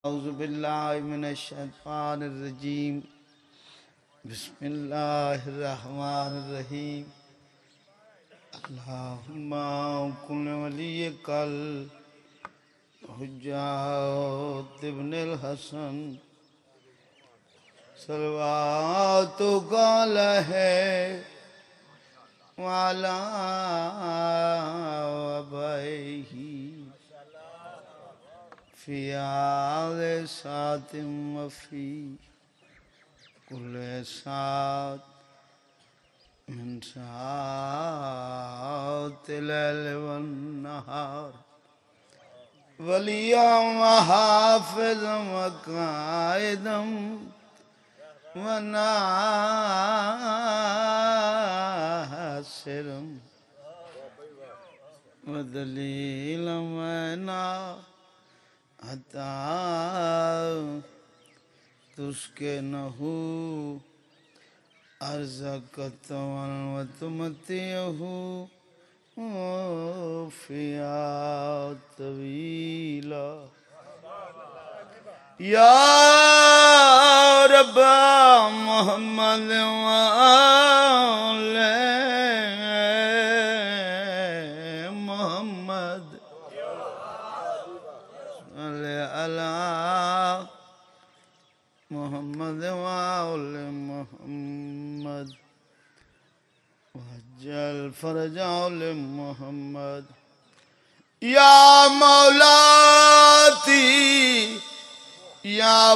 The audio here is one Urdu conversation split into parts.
أعوذ بالله من الشيطان الرجيم بسم الله الرحمن الرحيم اللهم كن وليك الحجة ابن الحسن صلواتك عليه وعلى آبائه في آل ساعة وفي كل ساعة من ساعات الليل والنهار وليا وحافظا وقائدا وناصرا ودليلا ونا حتى تسكنه أرزقك وتمتعه فيها طويلا يا رب محمد وآل محمد صل على محمد وآل محمد وجل فرج آل محمد يا مولاتي يا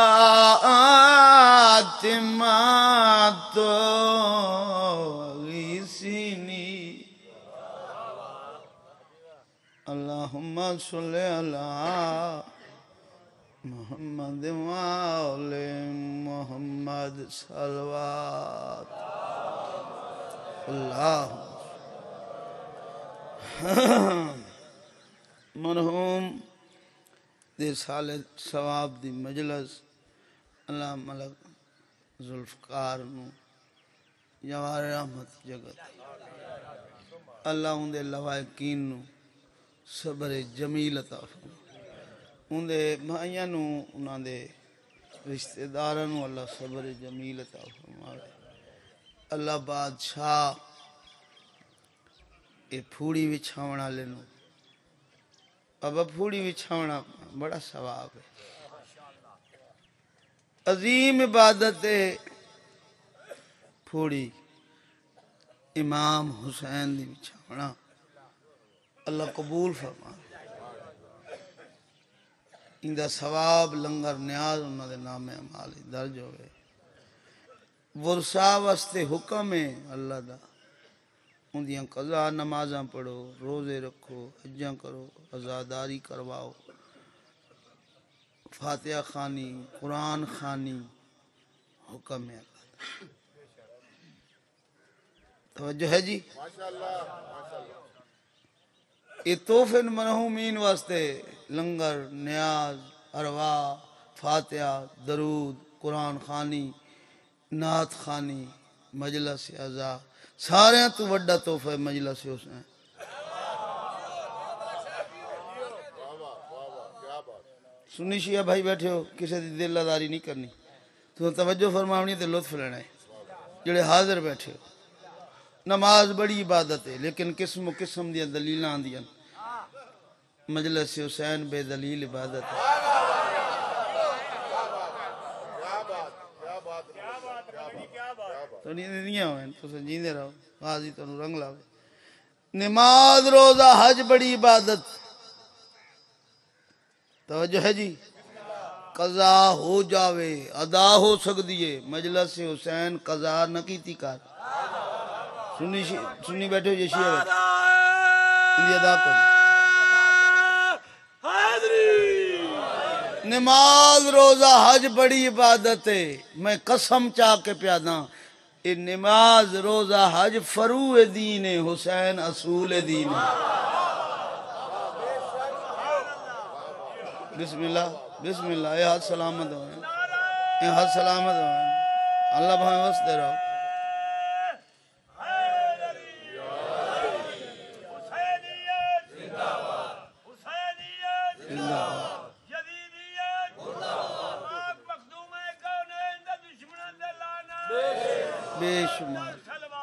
فاطمة غيثيني اللهم صل على محمد وآل محمد صلوات اللہ مرحوم دے سال ثواب دی مجلس اللہ ملک ذوالفقار نو جوار رحمت جگت اللہ ان دے لوائقین نو صبر جمیل عطا فرمائے ان دے بھائیاں نو انہاں دے رشتہ داراں نو اللہ صبر جمیل عطا فرمائے اللہ بادشاہ اے پھوڑی وچھاونا لینو ابا پھوڑی وچھاونا بڑا ثواب ہے عظیم عبادت ہے پھوڑی امام حسین دی وچھاونا اللہ قبول فرما اندہ ثواب لنگر نیاز انہوں دے نام عمالی درج ہوئے ورثہ واسطے حکم ہے اللہ دا ان دیاں قضا نمازاں پڑھو روزے رکھو حجاں کرو عزاداری کرواؤ فاتحہ خوانی قرآن خوانی حکم ہے اللہ دا توجہ ہے جی یہ تحفے مرحومین واسطے لنگر نیاز ارواح فاتحہ درود قرآن خوانی نعت خانی مجلس عزا سارے تو وڈا تحفہ مجلس حسین سنی شیعہ بھائی بیٹھے ہو کسی دی دل لداری نہیں کرنی تو توجہ فرماونی تے لطف لینا ہے جڑے حاضر بیٹھے ہو نماز بڑی عبادت ہے لیکن قسم و قسم دیا دلیلاں آندیاں مجلس حسین بے دلیل عبادت ہے تو نہیں ہوئے تو جیندے رہو غازی تو رنگ لاوے نماز روزہ حج بڑی عبادت توجہ ہے جی قضا ہو جاوے ادا ہو سکتی ہے مجلس حسین قضا نہ کیتی کر سنی بیٹھے ہو یہ شیعہ بیٹھے اندی ادا کو نماز روزہ حج بڑی عبادت ہے میں قسم چاہ کے پیادا یہ نماز روزہ حج فروع دین ہے حسین اصول دین ہے بسم اللہ یہ ہاتھ سلامت ہوئے اللہ بھائیں وستے رہو بے شمار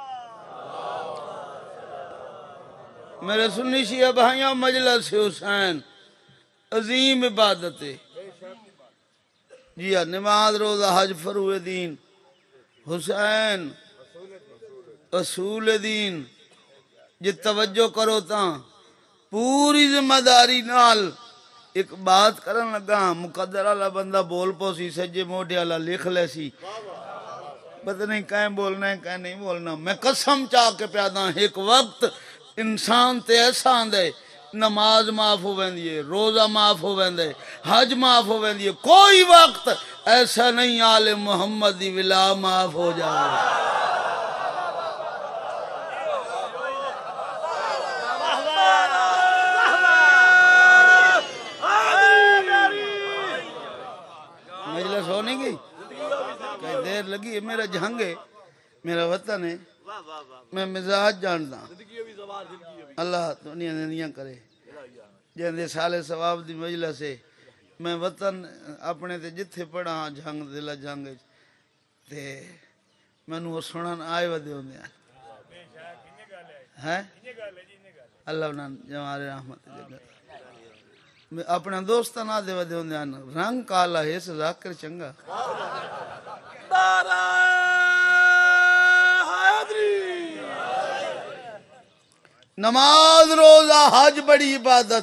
میرے سنی شیعہ بھائیوں مجلس حسین عظیم عبادت ہے جی ہاں نماز روزہ حج فروع دین حسین اصول دین جی توجہ کرو تاں پوری ذمہ داری نال ایک بات کرن لگا مقدر والا بندہ بول پو سی سجے موڈے والا لکھ لے سی پتہ نہیں کہیں بولنا ہے کہیں نہیں بولنا میں قسم چاہ کے پیادا ایک وقت انسان تے ایسا آندے نماز معاف ہو ویندی ہے روزہ معاف ہو ویندے حج معاف ہو ویندی ہے کوئی وقت ایسا نہیں آل محمد دی ولا معاف ہو جائے مجلس ہو نہیں گئی کئی دیر لگی ہے میرا جہنگ ہے میرا وطن ہے میں مزاج جانتا اللہ دنیا دنیا کرے جہاں سالے ثواب دی مجلس ہے میں وطن اپنے تے جتھے پڑھا جھنگ دلہ جھنگ تے میں نو سنن آئے ودے ہوندے ہیں اللہ انہاں جمال رحمت جگہ اپنا دوست نہ دے ودے ہوندے ہیں رنگ کالا ہے اس ذاکر چنگا نماز روزہ حج بڑی عبادت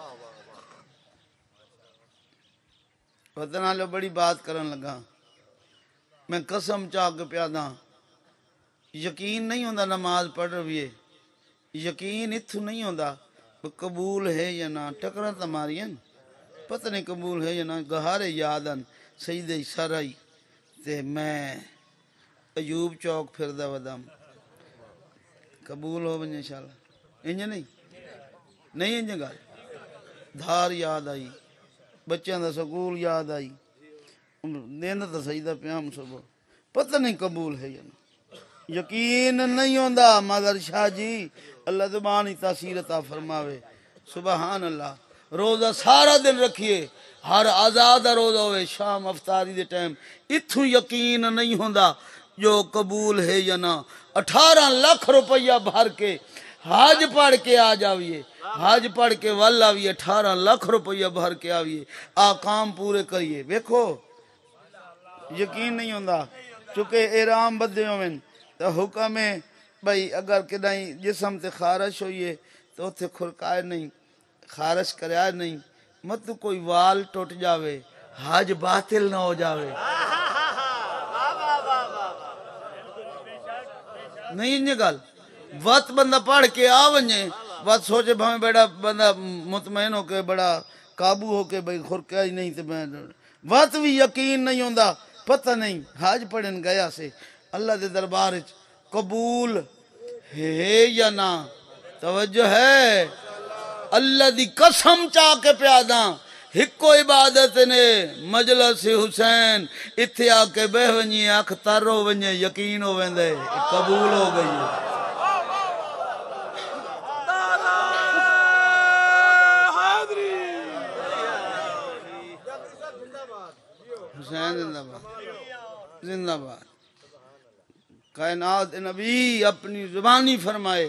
وطن آلو بڑی بات کرن لگا میں قسم چاہ کے پیادا یقین نہیں ہوندا نماز پڑھ رہی ہے یقین اتھو نہیں ہوندا قبول ہے یا نہ ٹکرا تمارین پتہ نہیں قبول ہے یا نہ گہارے یادن سید سرائی تے میں ایوب چوک پھر دا ودم قبول ہو بنجے انشاءاللہ انجھے نہیں انجھے گا دھار یاد آئی بچیاں دا سکول یاد آئی دیندہ تا سجدہ پیام صبح پتہ نہیں قبول ہے یا نہ یقین نہیں ہوندا مادر شاہ جی اللہ زبانی تاثیر عطا فرماوے سبحان اللہ روزہ سارا دن رکھیے ہر آزاد روزہ ہوئے شام افطاری دے ٹائم اتھو یقین نہیں ہوندا جو قبول ہے یا نہ 18 لاکھ روپیہ بھر کے حج پڑھ کے آ جاویے حج پڑھ کے ول آویے 18 لاکھ روپیہ بھر کے آویے آکام پورے کریے ویکھو یقین نہیں ہوندا چونکہ احرام بدے ہوئے تو حکم ہے بھئی اگر کدائیں جسم تے خارش ہوئیے تو اتھے کھرکائے نہیں خارش کریا نہیں مت کوئی وال ٹوٹ جاوے حج باطل نہ ہو جاوے نہیں انجھے گل وقت بندہ پڑھ کے آونجے وقت سوچے بھامیں بیڑا بندہ مطمئن ہو کے بڑا قابو ہو کے بھئی خورکیا ہی نہیں تے میں وقت بھی یقین نہیں ہوندا پتہ نہیں حج پڑھن گیا سے اللہ دے دربار قبول ہے یا نہ توجہ ہے اللہ دی قسم چاہ کے پیاداں ہکو عبادت نے مجلس حسین اتھے آ کے بہ ونجی اکھ تر ہو ونجے یقین ہو ویندے قبول ہو گئی حسین زندہ باد زندہ باد کائنات نبی اپنی زبانی فرمائے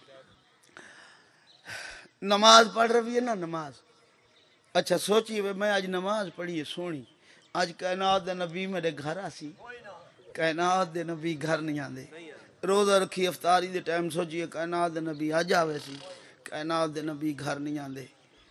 نماز پڑھ رہی ہے نا نماز اچھا سوچیے میں آج نماز پڑھی ہے سونی آج کائنات دے نبی میرے گھر آسی کائنات دے نبی گھر نہیں آندے روزہ رکھی افطاری دے ٹائم سوچیے کائنات دے نبی آ جاوے سی کائنات دے نبی گھر نہیں آندے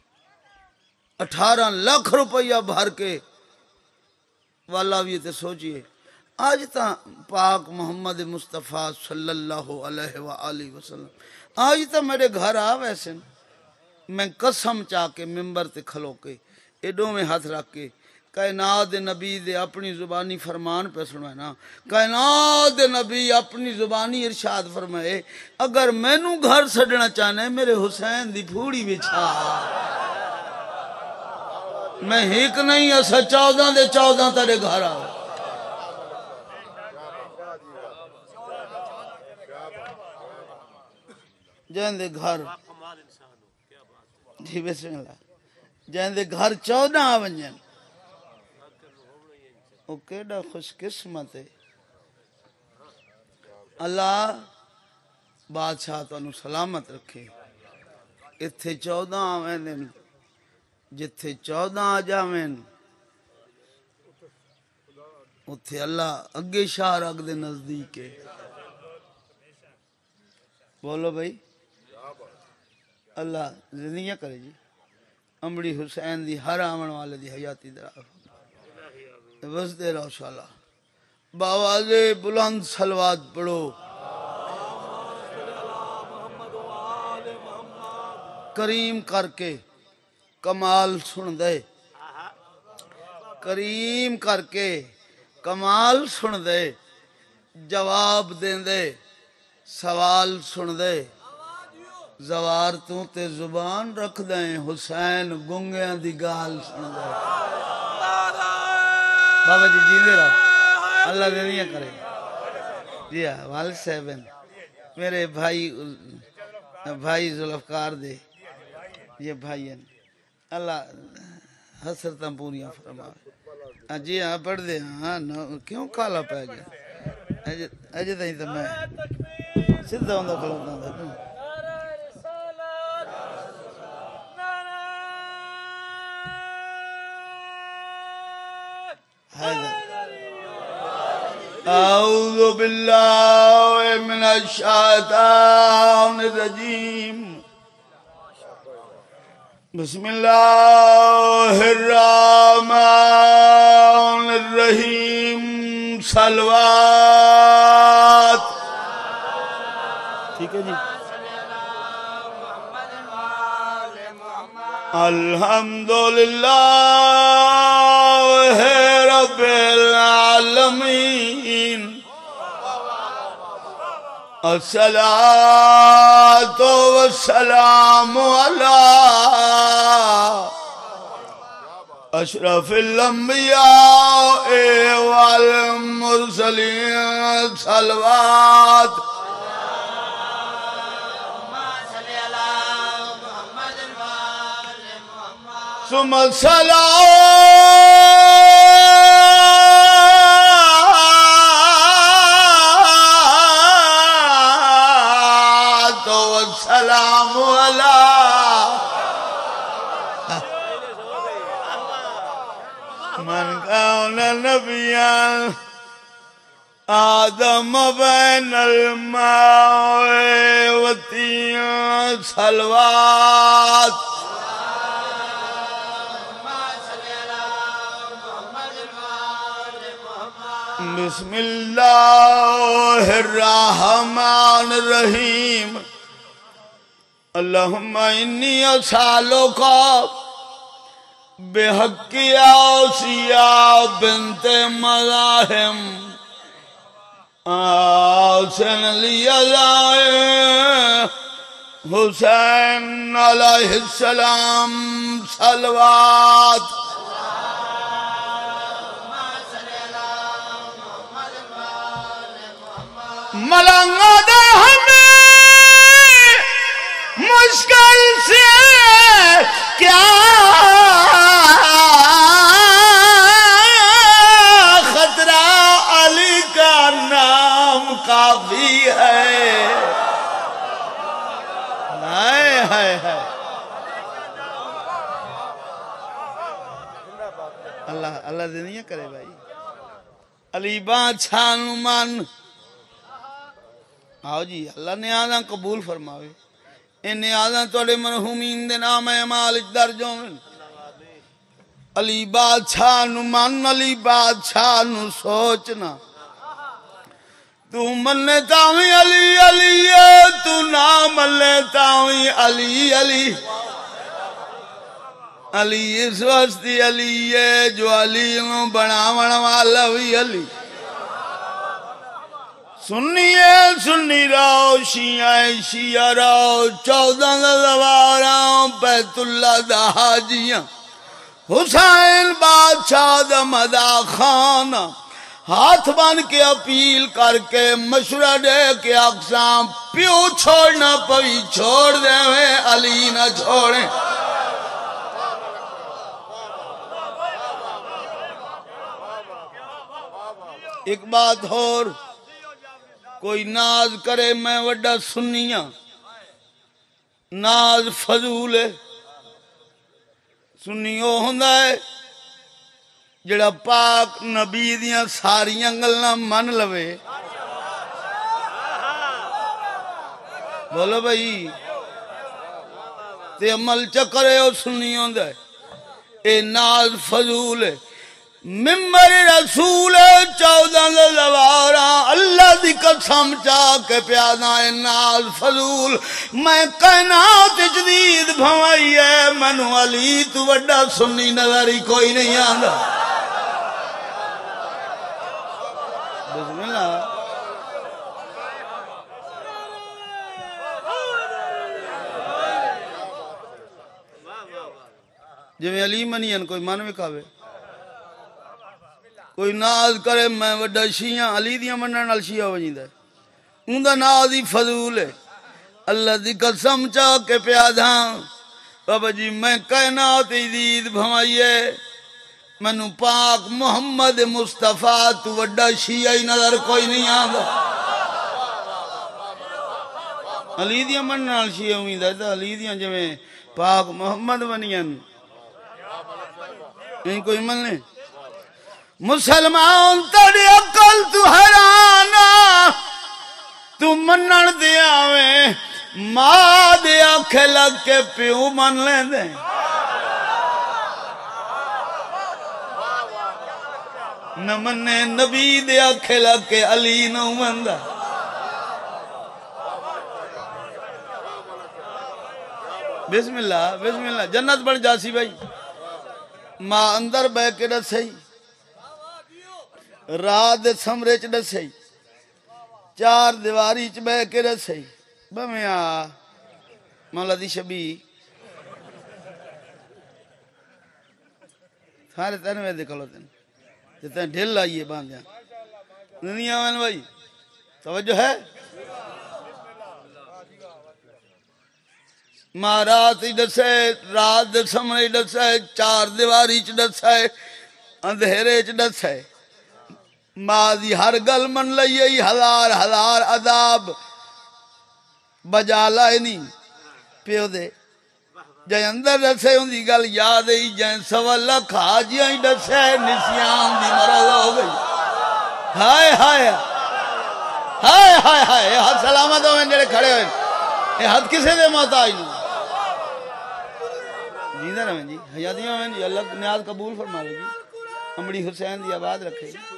18 لاکھ روپیہ بھر کے والا بھی تے سوچیے آج تا پاک محمد مصطفیٰ صلی اللہ علیہ وآلہ وسلم آج تا میرے گھر آوے سن میں قسم چاہ کے ممبر تے کھلو کے ایڈوں میں ہاتھ رکھ کے کائنات نبی دے اپنی زبانی فرمان پہ سنوائے نا کائنات نبی اپنی زبانی ارشاد فرمائے اگر میں نو گھر سڑنا چاہنے میرے حسین دی پھوڑی بچھا میں ہیک نہیں ایسا 14 دے 14 تیرے گھر آؤ جہاں دے گھر جی بسم اللہ جہاں دے گھر 14 آونجن وہ کیڑا خوش قسمت ہے اللہ بادشاہ تانوں سلامت رکھے اتھے 14 آویں دن جتھے 14 آ جاویں اتھے اللہ اگے شاہ رکھ دے نزدیک ہے بولو بھائی اللہ زندگیاں کرے جی امڑی حسین دی ہر آمن والے دی حیاتی درا بس دے رہو شاءاللہ باواز بلند صلوات پڑھو کریم کر کے کمال سن دے کریم کر کے کمال سن دے جواب دیں دے سوال سن دے زوار تو تے زبان رکھ دیں حسین گنگیاں دی گال سن دے بابا جی جیندے رہو اللہ دنیا کرے جی ہاں والد صاحبین میرے بھائی ذوالفقار دے یہ بھائی ہیں اللہ حسرتاں پوریاں فرمائے جی ہاں پڑھ دے ہاں کیوں کالا پہ گیا اجے تھی تو میں سدھا ہوں کھلوتا ہوں اعوذ باللہ من الشیطان الرجیم بسم اللہ الرحمن الرحیم صلوات ٹھیک ہے جی الحمدللہ رب العالمین الصلاة والسلام علی اشرف الانبیاء والمرسلین صلوات ثم الصلاة والسلام علی من كان نبيا آدم بين الماء والطين صلوات بسم اللہ الرحمن الرحیم اللہم انی اسالک بحق آسیہ بنت مزاحم آسن لیلائے حسین علیہ السلام صلوات ملنگ دے ہمیں مشکل سے کیا خطرہ علی کا نام کافی ہے اللہ دنیا کرے بھائی علی بادشاہ مان آؤ جی اللہ نیازاں قبول فرماوے اے نیازاں توڑے مرحومین دے نام اعمال درجوں میں علی بادشاہ نو من علی بادشاہ نو سوچنا تو مننے تاوی علی علی تو نہ مننے تاوی علی علی علی اس واسطے علی ہے جو علی نو بناون والا بھی علی سنی راو شیعہ راو 14 زواراں بیت اللہ دا حاجیاں حسین بادشاہ دا مدا خان ہاتھ بن کے اپیل کر کے مشورہ دے کے اقسام پیو چھوڑنا پوی چھوڑ دے علی نہ چھوڑیں ایک بات اور کوئی ناز کرے میں وڈا سنی ہاں، ناز فضول ہے۔ سنی وہ ہوندا ہے جڑا پاک نبی دیاں ساریاں گلاں من لوے۔ بولو بھائی، تے عمل چکرے او سنی ہوندا ہے۔ اے ناز فضول ہے۔ ممبر رسول 14 لوارا اللہ دی قسم چاہ کے پیادا ہے ناز فضول۔ میں کائنات جدید بھوائی ہے، منو علی تو وڈا سنی نظر ہی کوئی نہیں آندا۔ بسم اللہ۔ جو علی منین کوئی من وکھاوے، کوئی ناز کرے میں وڈا شیعہ، علی دیاں منن نال شیعہ ونجدا ہے، اوندا ناز ہی فضول ہے۔ اللہ دی قسم چاہ کے پیادا بابا جی میں کائنات جدید بھوائیے، مینوں پاک محمد مصطفیٰ تو وڈا شیعہ ہی نظر کوئی نہیں آندا۔ علی دیاں منن نال شیعہ ونجدا ہے تے علی دیاں جویں پاک محمد ونین نہیں کوئی من نہیں۔ مسلمان تیری عقل تو حیرانا، تو منن دے آویں ماں دے آنکھے لگ کے پیو من لیں دے۔ نہ منے نبی دے آنکھے لگ کے علی نہ مندہ۔ بسم اللہ بسم اللہ، جنت بن جاسی بھائی۔ ماں اندر بے کے دسئی، رات دے سمرے چ دسئی، چار دیواری چ بے کے دسئی بمیاں مولا دی شبی سارے تین وے دکھلو تین ڈھل آئیے باندھیاں نہیں آوین بھائی، توجہ ہے۔ ماں رات ہی دسے، رات دے سمرے دسے، چار دیواری چ دسے، اندھیرے چ دسے۔ ماں دی ہر گل من لئی ہزار ہزار عذاب بجا لائے نہیں پیو دے جائے اندر دسے ان دی گل یاد ہے، جائے 1.25 لاکھ حاجیاں ہی دسے نسیان دی مرض ہو گئی۔ ہائے ہائے ہائے ہائے ہائے، ہاتھ سلامت ہوئے جڑے کھڑے ہوئے، یہ ہاتھ کسے دے محتاج نہیں جیندہ رہے جی، حیاتیاں ہوئے جی، اللہ نیاز قبول فرماوے جی، امڑی حسین دی آباد رکھے جی۔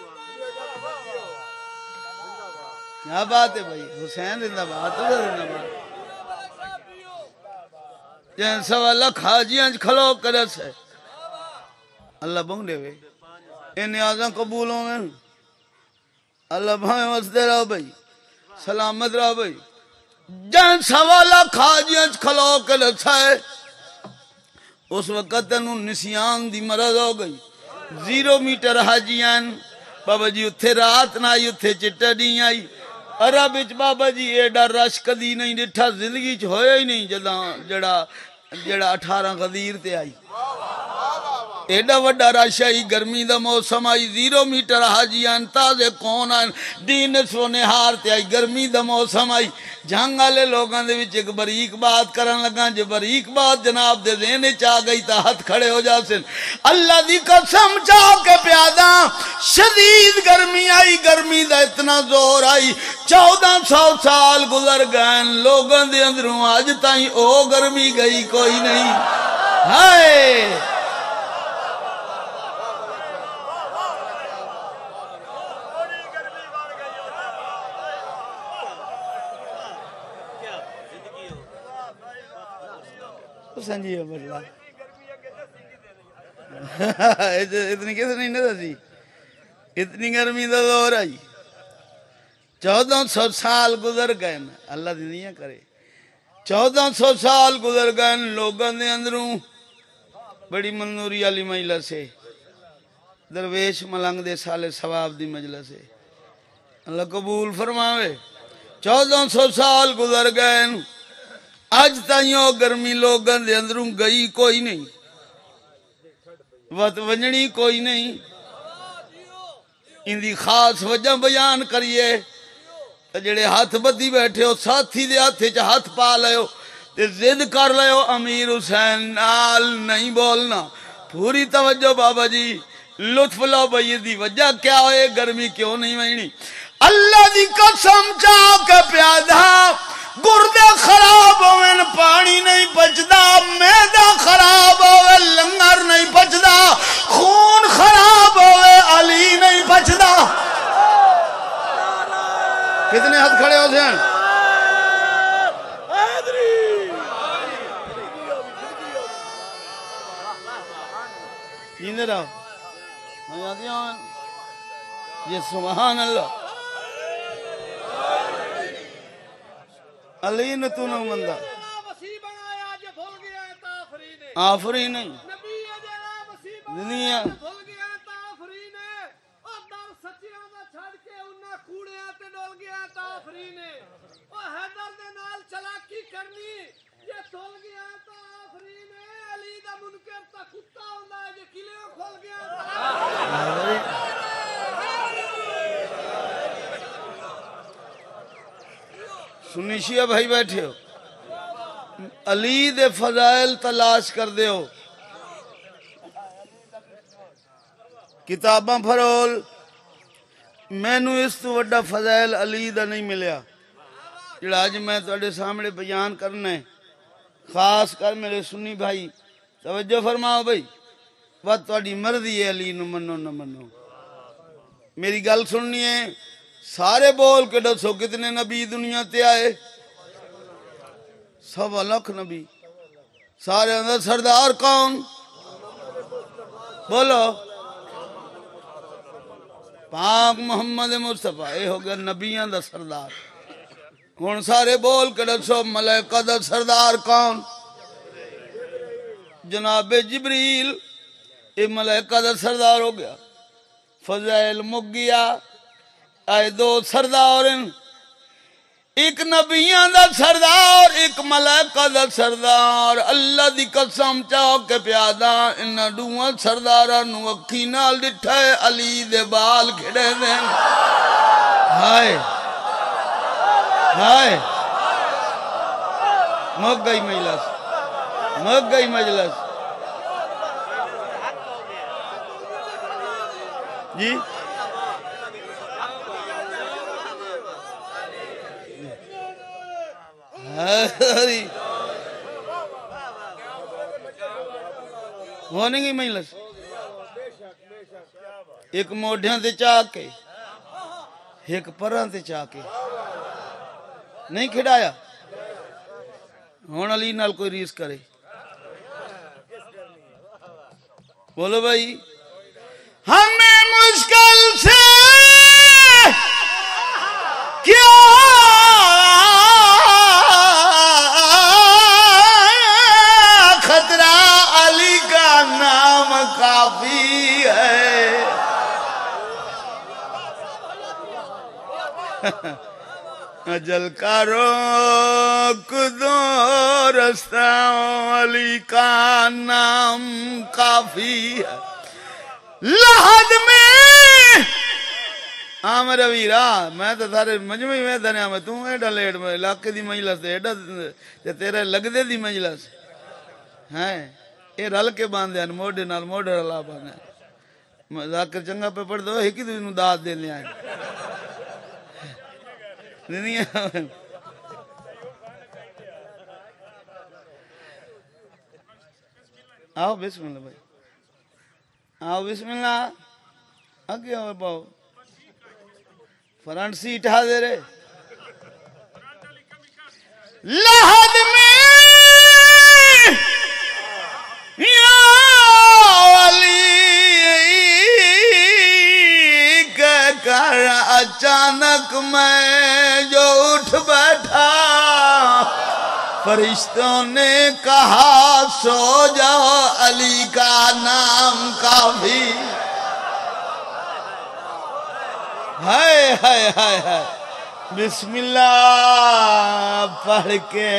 کیا بات ہے بھائی، حسین زندہ بات ہے زندہ بات۔ جن 1.25 لاکھ حاجیاں کھلو کرس ہے اللہ بنگڑے ہوئے، اے نیازاں قبول ہوں گے اللہ بھائیں وسدے رہو بھائی، سلامت رہو بھائی۔ جن 1.25 لاکھ حاجیاں کھلو کرس ہے اس وقت انہوں نسیان دی مرض ہو گئی۔ 0 میٹر حاجیاں بابا جی اتھے رات نہ آئی، اتھے چٹا نہیں آئی۔ عرب اچ بابا جی ایڈا رش کدی نہیں ڈٹھا، زندگی چ ہویا ہی نہیں جڑا 18 غدیر تے آئی۔ ایڈا وڈا رش آئی، گرمی دا موسم آئی، 0 میٹر حاجیاں تازے کون آئیں، دین سو نہار تے آئی، گرمی دا موسم آئی۔ جھنگ والے لوگاں دے وچ ایک بریک بات کرن لگا، جو بریک بات جناب دے ذہن وچ آ گئی تا ہاتھ کھڑے ہو جاسن۔ اللہ دی قسم چاہ کے پیادا شدید گرمی آئی، گرمی دا اتنا زور آئی، 1400 سال گزر گئے لوگاں دے اندروں آج تائیں او گرمی گئی کوئی نہیں۔ ہائے سنجی اللہ اتنی کس نہیں نہ سی، اتنی گرمی دا دور آئی، 1400 سال گزر گئے اللہ دی نہیں کرے، 1400 سال گزر گئے لوگوں دے اندروں بڑی منظوری علی مجلس ہے، درویش ملنگ دے سالے ثواب دی مجلس ہے، اللہ قبول فرماوے۔ 1400 سال گزر گئے آج تائیوں گرمی لوگاں دے اندروں گئی کوئی نہیں، وقت ونجنی کوئی نہیں۔ ان دی خاص وجہ بیان کریے، جڑے ہاتھ بدی بیٹھے ہو ساتھی دے ہاتھ چ ہاتھ پا لیو تے ضد کر لیو امیر حسین نال نہیں بولنا. پوری توجہ بابا جی لطف لو بھائی دی وجہ کیا ہوئے گرمی کیوں نہیں وینی اللہ دی قسم چاہ کے پیادا گردے خراب ہوئے پانی نہیں پچدا میدا خراب ہوئے لنگر نہیں پچدا خون خراب ہوئے علی نہیں پچدا. کتنے ہاتھ کھڑے ہو جائیں جیندے رہو یہ سبحان اللہ علی نے تو نہ مندہ آفری نہیں دنیا سنی شیعہ بھائی بیٹھے ہو علی دے فضائل تلاش کر دے ہو کتاباں پھرول میں نو اس تو وڈا فضائل علی دا نہیں ملیا جڑا آج میں توڑے سامنے بیان کرنا ہے خاص کر میرے سنی بھائی توجہ فرماؤ بھائی بات توڑی مرضی ہے علی نو منو نہ منو میری گل سننی ہے سارے بول کے دسو کتنے نبی دنیا تے آئے 1.25 لاکھ نبی سارے اندر سردار کون بولو پاک محمد مصطفیٰ اے ہو گیا نبیان دا سردار کون سارے بول کے دسو ملائکہ دا سردار کون جناب جبریل اے ملائکہ دا سردار ہو گیا فضائل مک گیا آئے 2 سردار ایک نبیان دا سردار ایک ملائکہ دا سردار اللہ دی قسم چاہو کہ پیادا انہا دوہاں سردارہ نو اکھی نال ڈٹھائے علی دے بال کھڑے دیں ہائے ہائے مک گئی مجلس جی ہونے گی مجلس ایک موڑھیاں تے چاہ کے ایک پران تے چاہ کے نہیں کھڑایا ہون علی نال کوئی ریس کرے بولو بھائی ہمیں مشکل سے کیا خطرہ علی کا نام کافی ہے اجل کا روک دو رستہ علی کا نام کافی ہے لحد میں میرا ویرا میں تو سارے مجموعی میں دنیا میں توں ایڈا لیٹ میں علاقے دی مجلس ایڈا تیرے لگ دے دی مجلس ہیں اے رل کے باندھے ہیں موڑے نال موڑے رلا باندھے ہیں ذاکر چنگا پہ پڑھ دو ایک ہی تو داد دے لیا ہے آؤ بسم اللہ بھائی آؤ بسم اللہ آگے اور باؤ فرنٹ سیٹ ہا دے رہے لحد میں یا علی کہہ کر اچانک میں جو اٹھ بیٹھا فرشتوں نے کہا سو جاؤ علی کا نام کافی ہائے ہائے ہائے ہائے بسم اللہ پڑھ کے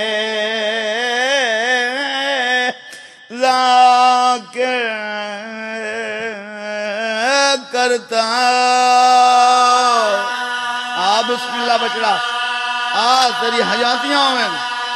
ذاکر کرتا بسم اللہ بچڑا تیری حیاتیاں ہوئیں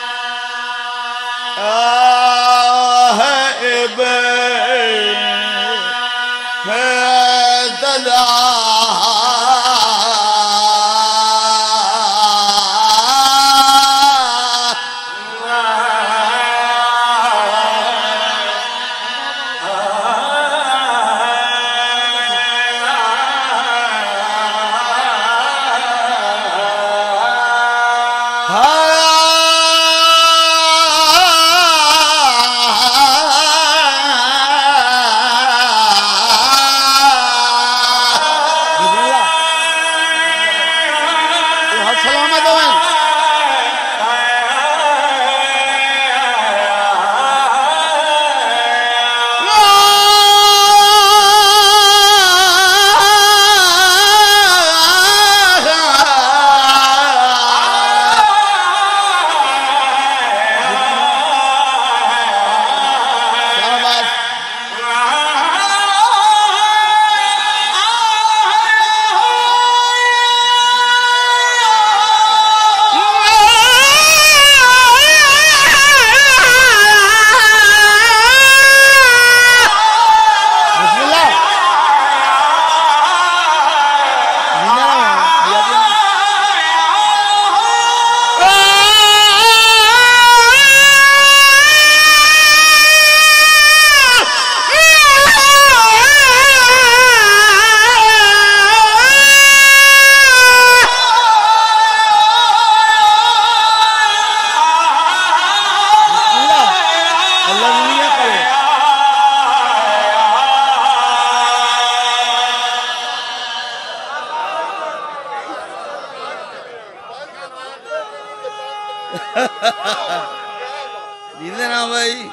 جیندے نا بھائی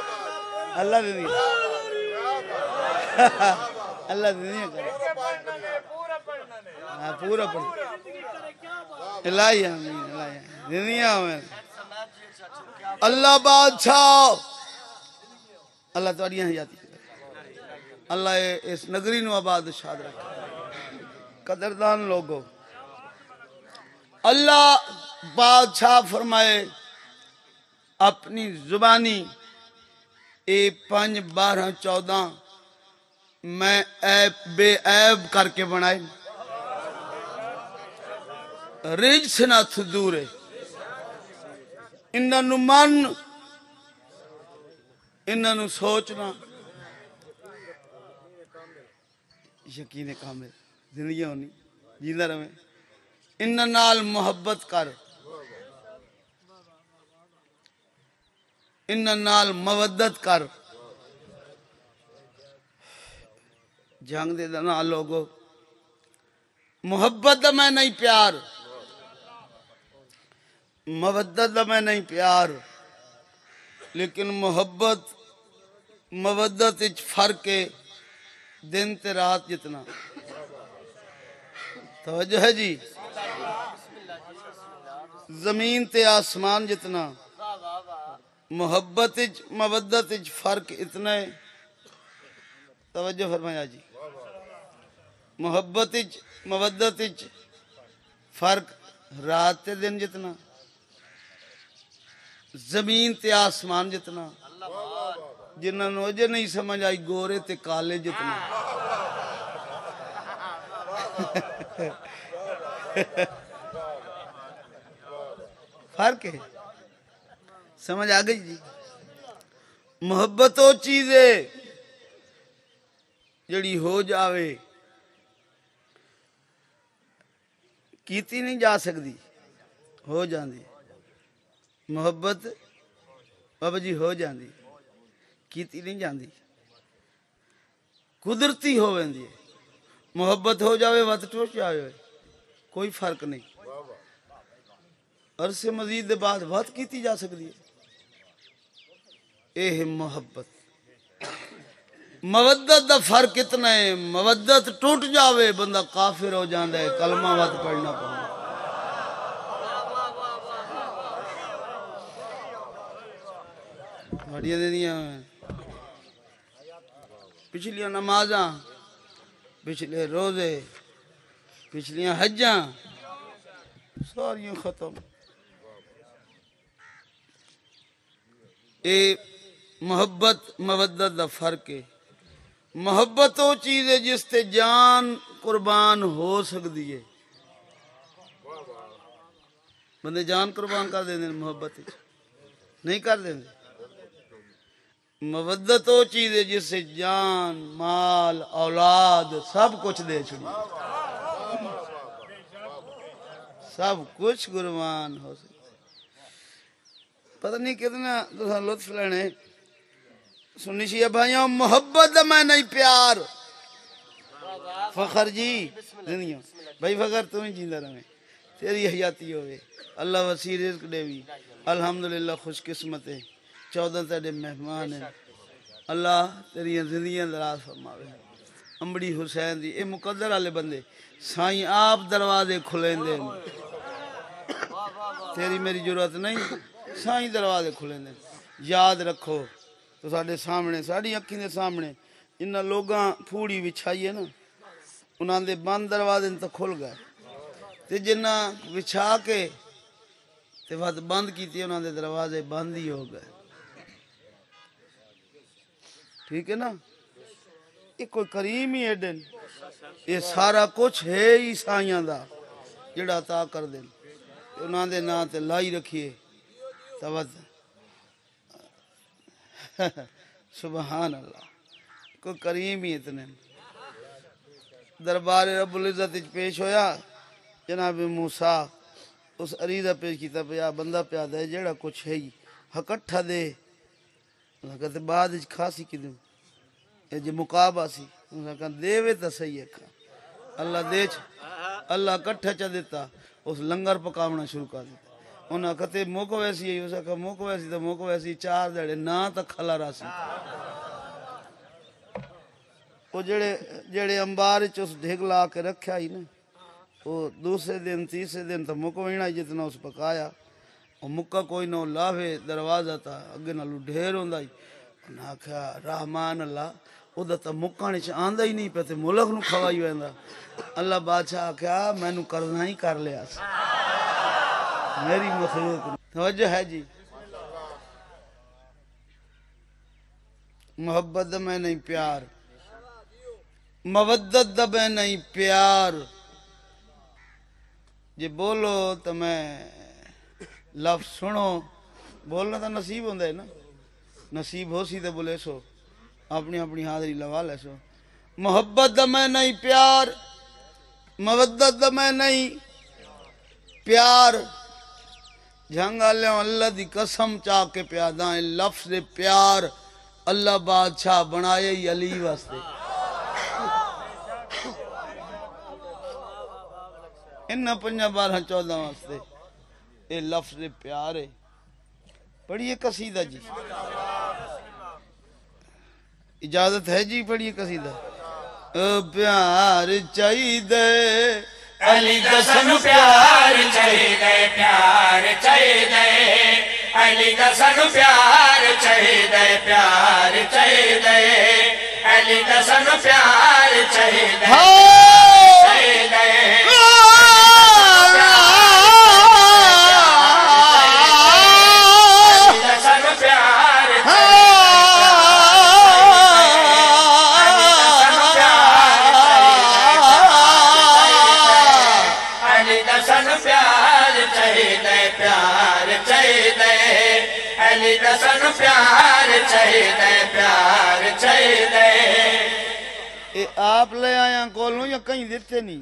اللہ دنیا اللہ دنیا کرے پورا پڑھ الہی آمین الہی دنیا میں اللہ بادشاہ اللہ توڑیاں جاتی اللہ اس نگری نو آباد شاد رکھے قدردان لوگو اللہ بادشاہ فرمائے اپنی زبانی اے 5 12 14 میں بے عیب کر کے بنائے رجس نہ دورے انہوں من انہوں سوچنا یقین کامل زندگی ہونی جیندہ رہے انہوں نال محبت کر انہوں نال مودت کر جنگ دے دنا لوگو محبت دا میں نہیں پیار مودت دا میں نہیں پیار لیکن محبت مودت اچ فرق ہے دن تے رات جتنا توجہ ہے جی زمین تے آسمان جتنا محبت اچ مودت اچ فرق اتنا ہے توجہ فرمایا جی محبت اچ مودت اچ فرق رات تے دن جتنا زمین تے آسمان جتنا جنہاں نو اجے نہیں سمجھ آئی گورے تے کالے جتنا فرق ہے سمجھ آگئی جی محبت وہ چیز ہے جڑی ہو جاوے کیتی نہیں جا سکتی ہو جاندی محبت بابا جی ہو جاندی کیتی نہیں جاندی قدرتی ہو ویندی محبت ہو جاوے وقت ٹوٹ جاوے کوئی فرق نہیں عرصے مزید دے بعد وقت کیتی جا سکتی ہے اے محبت مودت دا فرق اتنا ہے مودت ٹوٹ جاوے بندہ کافر ہو جاندہ ہے کلمہ وقت پڑھنا پڑھنا بڑھیا دے دیا میں پچھلیاں نمازاں پچھلے روزے پچھلیاں حجاں ساری ختم. اے محبت مودت دا فرق ہے. محبت وہ چیز ہے جس تے جان قربان ہو سکتی ہے. بندے جان قربان کر دیں محبت نہیں کر دیں. مودت وہ چیز ہے جس سے جان مال اولاد سب کچھ دے چھڑی. سب کچھ قربان ہو سکتا. پتہ نہیں کتنا تساں لطف لینے سنی شیعہ بھائیوں. محبت دا میں نہیں پیار. فخر جی زندگیوں بھائی فخر تو ہی جیندہ رہے تیری حیاتی ہوئے. اللہ وسیع رزق دے بھی الحمدللہ خوش قسمت ہے. 14 تیرے مہمان ہیں. اللہ تیری زندگیاں دراز فرماوے. امبڑی حسین دی اے مقدر والے بندے سائیں آپ دروازے کھلیں دیں. تیری میری ضرورت نہیں. سائیں دروازے کھلیں دیں. یاد رکھو تو ساڑھے سامنے ساڑھی اکھیں دے سامنے انہاں لوگاں پھوڑی وچھائی ہے نا انہاں دے بند دروازے تو کھل گئے تے جنہاں وچھا کے تے وقت بند کیتی انہاں دے دروازے بند ہی ہو گئے. ٹھیک ہے نا. یہ کوئی کریم ہی ہے دن. یہ سارا کچھ ہے ہی سائیاں دا جڑا عطا کر دیں. انہاں دے نا تے لائی رکھیے توت سبحان اللہ. کوئی کریم ہی اتنے. دربار رب العزت پیش ہویا جناب موسیٰ اس عریضہ پیش کیتا پیا بندہ پیا دے جڑا کچھ ہے ہی ہکٹھا دے. اللہ کہتے بعد کھاسی کی دوں یہ جو مقابہ سی انہوں نے کہا دیوے تا صحیح ہے کھا. اللہ دے اللہ کٹھا چا دیتا اس لنگر پکاونا شروع کر دیتا. انہوں نے کہتے موکو ویسی ہے. اسے کہا موکو ویسی تا موکو ویسی 4 دیڑے نا تا کھلا راسی. وہ جڑے امبار اس ڈھگ لا کے رکھا ہی نا وہ دوسرے دن تیسرے دن تا موکو وینا جتنا اس پکایا وہ مکہ کوئی نہ لاوے دروازہ تا اگے نالو ڈھیر ہوندہ ہی. انہاں کہا رحمان اللہ او دا تا مکانے چا آندہ ہی نہیں پہتے ملک نو کھوائی ویندہ. اللہ بادشاہ کہا میں نو کرنا ہی کر لیا سی میری مخلوق. توجہ ہے جی. محبت دا میں نہیں پیار. مودت دا میں نہیں پیار. جی بولو تو میں لفظ سنو. بولنا تو نصیب ہوندہ ہے نا. نصیب ہو سی تو بولے سو اپنی اپنی حاضری لوا لے سو. محبت دا میں نہیں پیار. مودت دا میں نہیں پیار. جھنگا لیوں اللہ دی قسم چاہ کے پیادائیں لفظ پیار اللہ بادشاہ بنائے ہی علی واسطے. انہا 5 12 14 واسطے اے لفظ پیار ہے. پڑھئے قصیدہ جی. اجازت ہے جی پڑھئے قصیدہ. پیار چاہی دے علی دسن پیار چاہی دے پیار چاہی دے علی دسن پیار چاہی دے پیار چاہی دے علی دسن پیار چاہی دے چاہی دے پیار چاہیدے پیار چاہیدے. اے آپ لے آیا کولوں یا کہیں دیتے نہیں.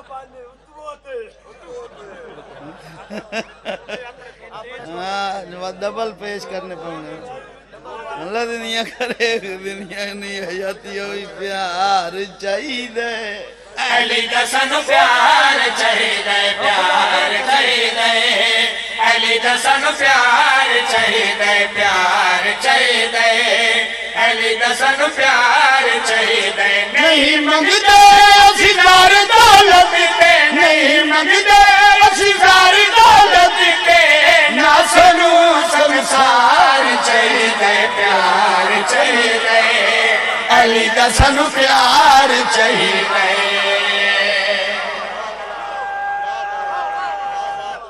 ڈبل پیش کرنے پڑنے. اللہ دنیا کرے دنیا نہیں حیاتی ہوئی. پیار چاہیدے علی دسن پیار چاہیدے پیار چاہیدے علی دسن پیار چاہیدے پیار چاہیدے علی دسن پیار چاہیدے. نہیں منگدے اسی زار دولت کے نہیں منگدے اسی زار دولت کے نہ سنو سنسار چاہیدے پیار چاہیدے علی دسن پیار چاہیدے.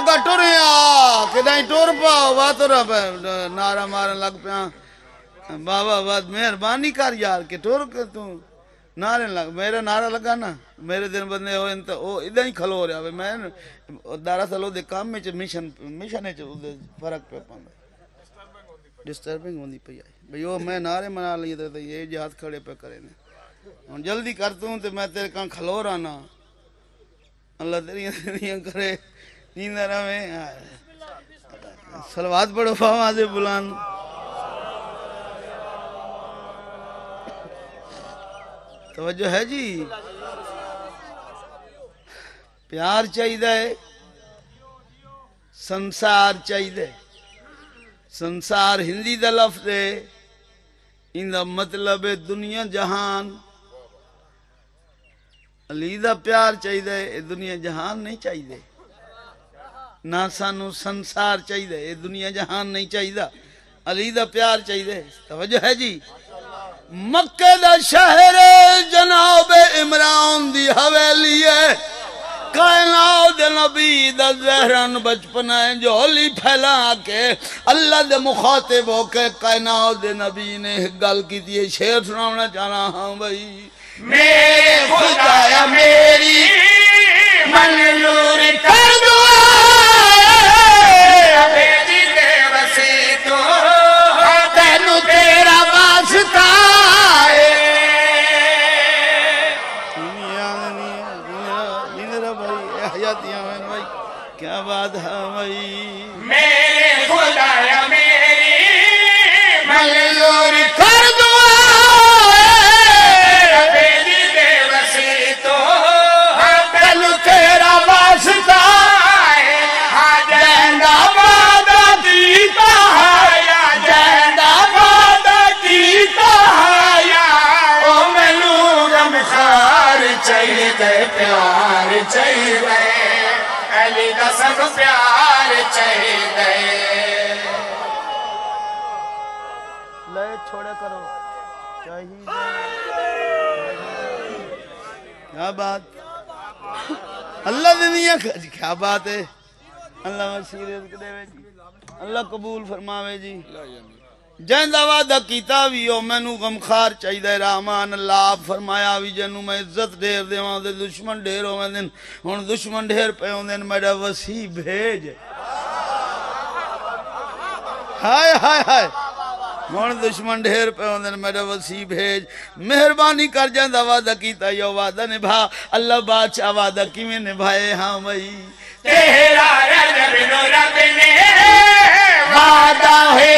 کا ٹریا کدائیں ٹور پاؤ واترا پہ نعرہ مارن لگ پیا بابا بات مہربانی کر یار کہ ٹور کے تو نعرے لگ میرا نعرہ لگا نا میرے دن بندے ہوئے تو وہ ادھا ہی کھلو رہا ہے میں دراصل وہ دے کام میں مشن ہے فرق پہ پاندہ ڈسٹربنگ ہوندی پئی آئی بھئی وہ میں نعرے منا لیے تو یہ جہاز کھڑے پہ کرے نے جلدی کرتا ہوں تو میں تیرے کہاں کھلو رہا نا اللہ تیریاں کرے نیندہ رہے صلوات پڑھو فاہمہ سے بلان توجہ ہے جی پیار چاہیے سنسار چاہیے سنسار ہندی دا لفظ ہے ان دا مطلب ہے دنیا جہان علی دا پیار چاہیے دنیا جہان نہیں چاہیے نہ سانو سنسار چاہیے دنیا جہان نہیں چاہیے علی دا پیار چاہیے توجہ ہے جی مکہ دا شہر جناب عمران دی حویلی ہے کائنات نبی دا زہران بچپن ہے جو علی پھیلا کے اللہ دے مخاطب ہو کے کائنات نبی نے گل کی دیئے شعر سناونا چاہنا ہاں بھائی میرے خدایا میری منظور کر دعا بیٹی دے وسی تو تینو تیرا واسطہ کیا بات ہے بھائی میرے خدایا میری منظور کر دعا بیٹی دے وسی تو تینو تیرا واسطہ جیندہ وعدہ کیتا ہے جیندہ وعدہ کیتا ہے او مینوں غمخوار چاہیے پیار چاہیے علی دا سانو پیار چاہیے لے چھوڑے کرو چاہیے کیا بات اللہ دنیا کیا بات ہے اللہ مسیح رزق دے جی اللہ قبول فرماوے جی جہندہ وعدہ کیتا بھی ہو مینو غمخار چاہیے رحمان اللہ آپ فرمایا بھی جنو میں عزت ڈھیر دے وہاں دے دشمن ڈھیر ہو میں دن ہون دشمن ڈھیر پہ ہوں دن میرا وسیع بھیج ہائے ہائے ہائے ہون دشمن ڈھیر پہ ہوں دن میرا وسیع بھیج مہربانی کر جہندہ وعدہ کیتا یہ وعدہ نبھا اللہ بادشاہ وعدہ کی میں نبھائے ہاں بھائی تیرا رب نو رب نے وعدہ ہے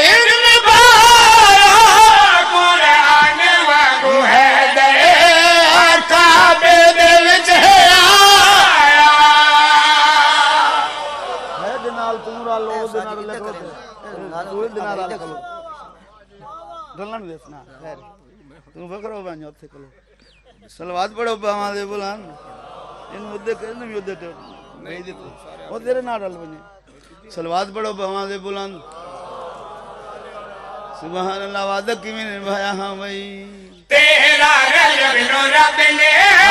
سلوات پڑھو باہاں دے بلان ان مدے کرنے بھی ادھے نہیں دیتے وہ تیرے نہ ڈال بنے سلوات پڑھو باہاں دے بلان سبحان اللہ وعدہ کی میں نبھایا ہاں بھائی تیرا رب نو رب نے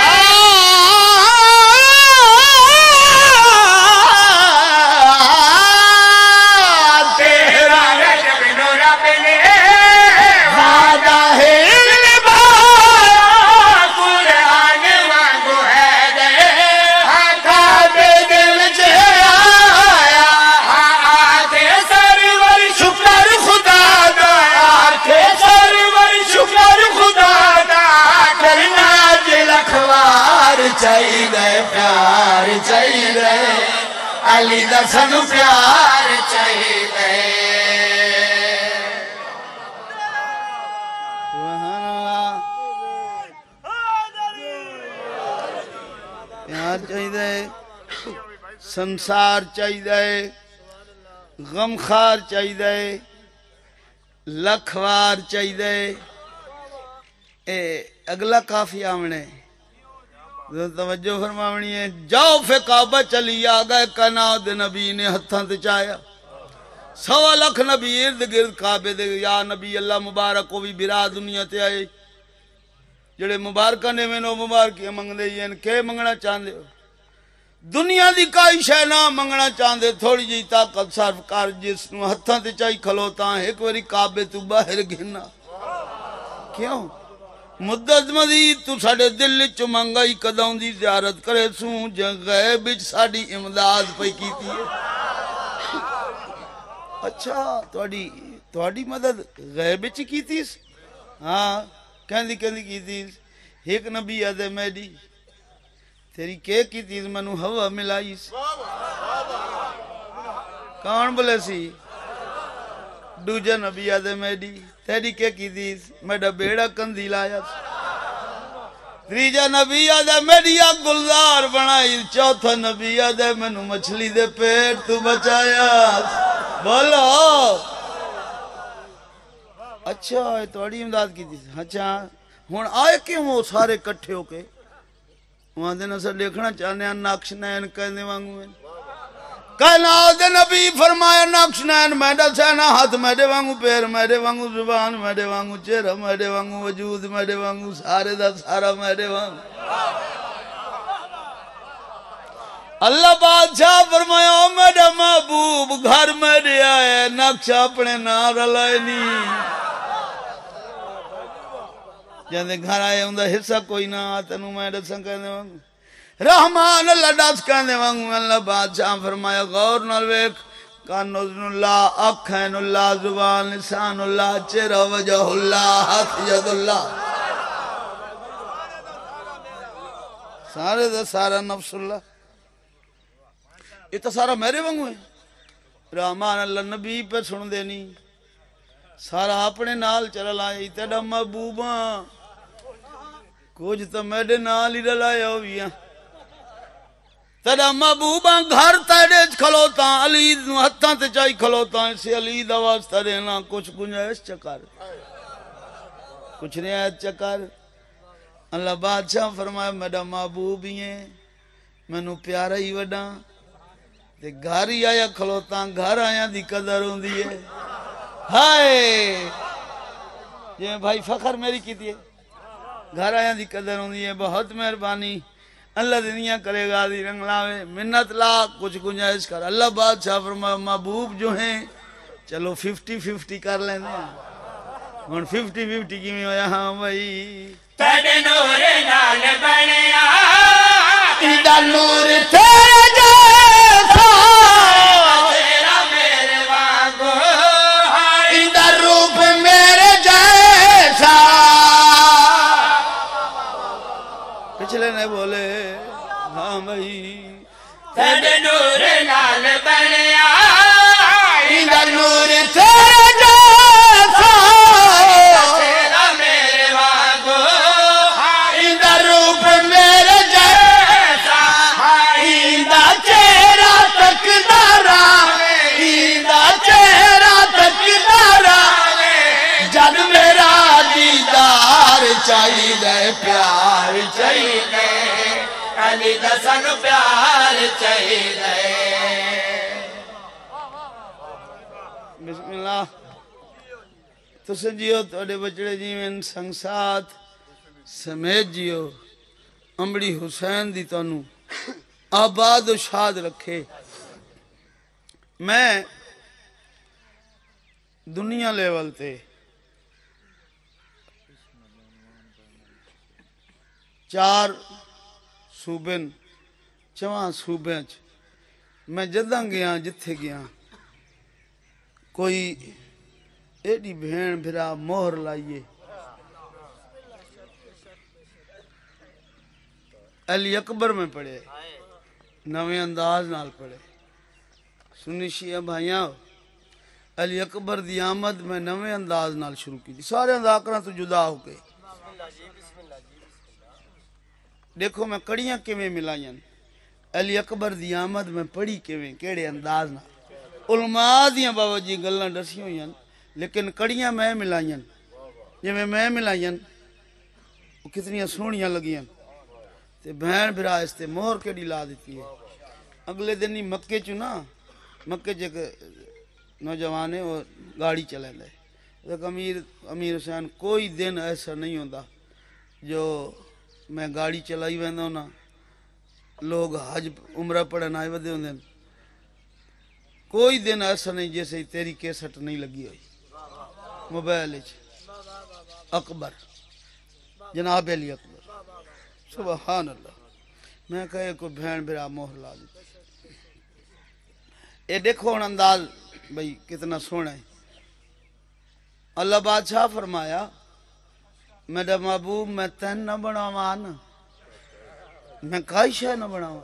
چاہیے پیار چاہیے علی دا سانو پیار چاہیے سبحان اللہ پیار چاہیے سنسار چاہیے غمخار چاہیے لکھوار چاہیے اگلا کافی آمنے توجہ فرماونی ہے جاؤ فے کعبہ چلی آگئے کائنات نبی نے ہتھاں تے چایا 1.25 لاکھ نبی ارد گرد کعبے دے یا نبی اللہ مبارک کو بھی برا دنیا تے آئے جڑے مبارکہ نے میں نو مبارکیاں منگ دے یہ کہ منگنا چاہندے ہو دنیا دی کائی شے نہ منگنا چاہندے تھوڑی جی طاقت صرف کر جس نو ہتھاں تے چاہی کھلوتا ایک واری کعبے تو باہر گھنا کیوں مدت مزید تو ساڑے دل چ منگائی قدوں دی زیارت کرے سوں جن غیب وچ ساڈی امداد پئی کیتی ہے اچھا تواڈی مدد غیب وچ کیتی ہاں کہندی کیتی ایک نبی آدھے میڈی تیری کی تیز منو ہوا ملائی کون بولے سی دوجا نبی آدھے میڈی تیری کی تیز میڈا بیڑا کندی لایا تریجا نبی آدھے میڈی گلزار بنائی چوتھا نبی آدھے منو مچھلی دے پیٹ تو بچایا بولو اچھا توڑی امداد کی تیز اچھا ہون آئے کیوں وہ سارے کٹھے ہو کے وہاں دے نصر دیکھنا چاہنے ہیں نقش نین کہنے وانگو ہیں کہنا دے نبی فرمایا نقش نین میڈا سینا ہاتھ میڈے وانگو پیر میڈے وانگو زبان میڈے وانگو چہرہ میڈے وانگو وجود میڈے وانگو سارے دا سارا میڈے وانگو اللہ بادشاہ فرمایا میڈا محبوب گھر میڈے آئے نقش اپنے نار لائے نہیں جاندے گھر آئے ہوں دا حصہ کوئی نہ آتنو میں ڈسن کہنے وانگو رحمان اللہ ڈس کہنے وانگو اللہ بادشاہ فرمایا غور نالویک کان نظر اللہ اکھین اللہ زبان لسان اللہ چہرہ وجہ اللہ ہاتھ ید اللہ سارے دا سارا نفس اللہ یہ تو سارا میرے وانگو ہے رحمان اللہ نبی پر سن دینی سارا اپنے نال چلا لائے تیڑا محبوباں کچھ تو میڈے نال ہی رلائے ہوئی ہیں تیڑا محبوباں گھر تیڑے کھلوتا علی ہتھاں تے چاہی کھلوتا اسے علی دا واسطہ رہنا کچھ گنجائش چکر کچھ رعایت چکر اللہ بادشاہ فرمایا میڈا محبوب ہی ہیں مینوں پیارا ہی وڈا تے گھر ہی آیا کھلوتا گھر آیا دی قدر ہوں دی ہے ہائے یہ بھائی فخر میری کی دیئے گھر آیا دی قدر ہوں دی ہے بہت مہربانی اللہ دنیا کرے گا دی رنگ لاوے منت لا کچھ گنجائش کر اللہ بادشاہ فرمایا محبوب جو ہیں چلو 50-50 کر لینے ہون 50-50 کی میں ہویا ہاں بھائی تیرے نور نال بنیا تیرا نور تیرے جیسا تیرا میرے وانگو تیرا روپ میرے جیسا پچھلے نے بولے ہاں بھائی تیرے نور نال بنیا تیرا نور تیرے جیسا تیرا میرے وانگو تیرا روپ میرے جیسا تیرا چہرہ تک دارا تیرا چہرہ تک دارا جب میرا دیدار چاہیے پیار چاہیے علی دا سانو پیار چاہیے بسم اللہ تو سجیو توڑے بچڑے جیویں سنگسات سمیت جیو امبڑی حسین دی تانو آباد و شاد رکھے میں دنیا لیول تے 4 صوبین 4 صوبیں میں جداں گیا جتھے گیا کوئی ایڈی بھین بھرا مہر لائیے علی اکبر میں پڑھے نویں انداز نال پڑھے سنی شیعہ بھائیاں علی اکبر دی آمد میں نویں انداز نال شروع کی تھی سارے انداکران تو جدا ہو گئے دیکھو میں کڑیاں کیویں ملائیں علی اکبر دی آمد میں پڑھی کیویں کیڑے انداز نال علماء دیاں بابا جی گلاں دسی ہوئیں لیکن کڑیاں میں ملائیں جویں میں ملائیں وہ کتنی سونیاں لگیاں تے بہن بھرا اس تے مہر کیڑی لا دیتی ہے اگلے دن ہی مکے چ نا مکے چ نوجوان ہے وہ گاڑی چلے لے امیر حسین کوئی دن ایسا نہیں ہوتا جو میں گاڑی چلائی ویندہ نا لوگ حج عمرہ پڑھن آئے ودے ہوندے کوئی دن ایسا نہیں جیسے تیری کیسٹ نہیں لگی ہوئی موبائل اکبر جناب علی اکبر سبحان اللہ میں کہے کوئی بہن بھرا موہر لا دی اے دیکھو ان انداز بھئی کتنا سونا ہے اللہ بادشاہ فرمایا میرا محبوب میں تین نہ بناواں نا میں کائی شے نہ بناواں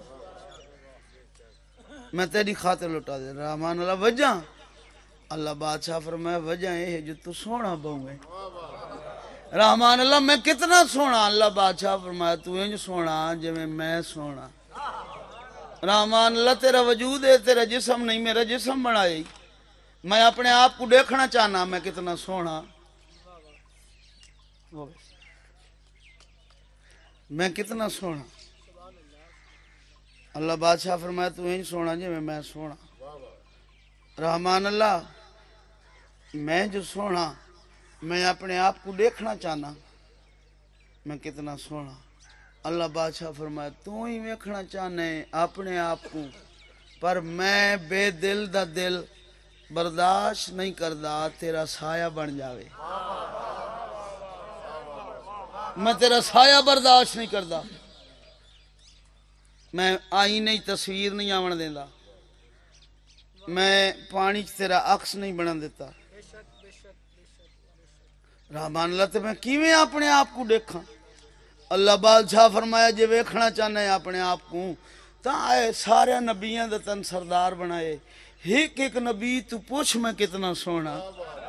میں تیری خاطر لٹا دے رحمان اللہ وجہ اللہ بادشاہ فرمایا وجہ ہے جو تو سونا بہو ہے رحمان اللہ میں کتنا سونا اللہ بادشاہ فرمایا تو انج سونا جو میں سونا رحمان اللہ تیرا وجود ہے تیرا جسم نہیں میرا جسم بنائی میں اپنے آپ کو دیکھنا چاہنا میں کتنا سونا میں کتنا سونا اللہ بادشاہ فرمایا تو انج سونا جو میں سونا رحمان اللہ میں جو سونا میں اپنے آپ کو دیکھنا چاہنا میں کتنا سونا اللہ بادشاہ فرمایا تو ہی دیکھنا چاہنے اپنے آپ کو پر میں بے دل دا دل برداشت نہیں کردا تیرا سایہ بن جاوے میں تیرا سایہ برداشت نہیں کردا میں آئی نہیں تصویر نہیں آون دینا میں پانی تیرا عکس نہیں بنا دیتا رحمان اللہ تے میں کیویں اپنے آپ کو دیکھاں اللہ بادشاہ فرمایا جے ویکھنا چاہنے اپنے آپ کو تا آئے سارے نبیوں دا تن سردار بنائے ایک ایک نبی تو پوچھ میں کتنا سونا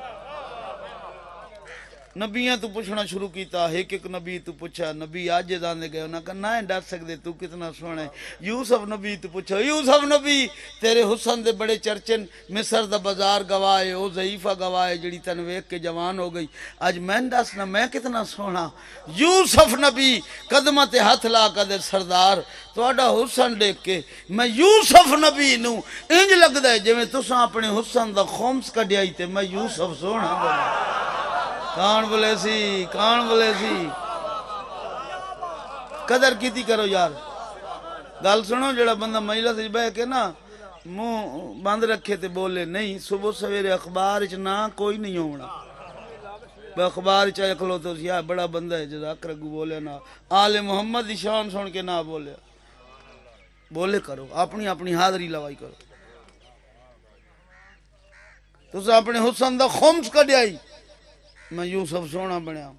نبیاں تو پوچھنا شروع کیتا ایک ایک نبی تو پوچھا نبی آج جاندے گئے انہاں کہا نہ ڈر سکدے تو کتنا سونا ہے یوسف نبی تو پوچھا یوسف نبی تیرے حسن دے بڑے چرچن مصر دا بازار گواہے او ضعیفہ گواہے جڑی تن ویکھ کے جوان ہو گئی اج میں دسنا میں کتنا سونا یوسف نبی قدمہ تے ہاتھ لا کدے سردار تہاڈا حسن دیکھ کے میں یوسف نبی نو انج لگدا ہے جویں تساں اپنے حسن دا خمس کڈیائی تے میں یوسف سونا بنا کان بولے سی قدر کیتی کرو یار گل سنو جڑا بندہ مجلس وچ بیٹھ کے نا منہ بند رکھے تے بولے نہیں صبح سویرے اخبار وچ نہ کوئی نہیں ہونا اخبار وچ کھلو تو یار بڑا بندہ ہے جزاک رگو بولے نا آل محمد دی شان سن کے نہ بولے بولے کرو اپنی اپنی حاضری لوائی کرو تساں اپنے حسن دا خمس کڈیائی میں یوسف سونا بنیا